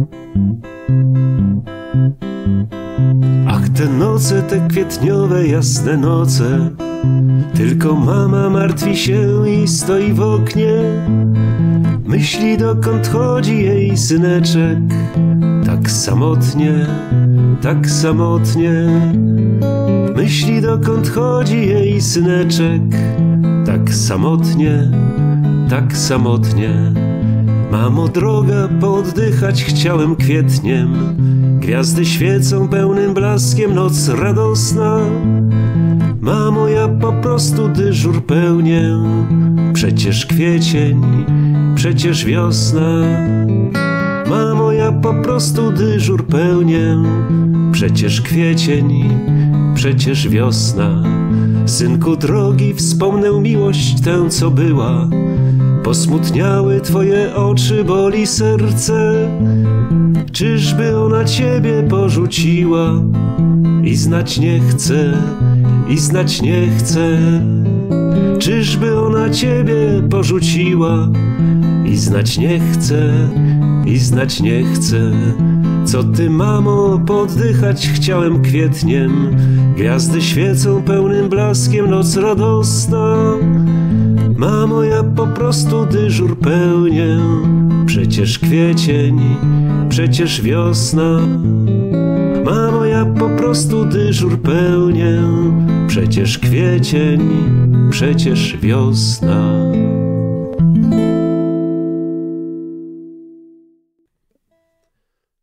Ach, te noce, te kwietniowe, jasne noce, tylko mama martwi się i stoi w oknie. Myśli, dokąd chodzi jej syneczek. Tak samotnie, tak samotnie. Myśli, dokąd chodzi jej syneczek. Tak samotnie, tak samotnie. Mamo droga, pooddychać chciałem kwietniem. Gwiazdy świecą pełnym blaskiem, noc radosna. Mamo, ja po prostu dyżur pełnię. Przecież kwiecień, przecież wiosna. Mamo, ja po prostu dyżur pełnię. Przecież kwiecień, przecież wiosna. Synku drogi, wspomnę miłość tę, co była. Posmutniały twoje oczy, boli serce. Czyżby ona ciebie porzuciła? I znać nie chcę, i znać nie chcę. Czyżby ona ciebie porzuciła? I znać nie chcę, i znać nie chcę. Co ty, mamo, poddychać chciałem kwietniem. Gwiazdy świecą pełnym blaskiem, noc radosna. Mamo, ja po prostu dyżur pełnię. Przecież kwiecień, przecież wiosna. Mamo, ja po prostu dyżur pełnię. Przecież kwiecień, przecież wiosna.